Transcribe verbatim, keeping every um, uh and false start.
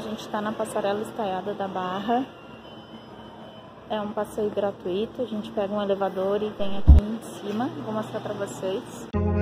gente está na Passarela Estaiada da Barra. É um passeio gratuito, a gente pega um elevador e vem aqui em cima. Vou mostrar para vocês.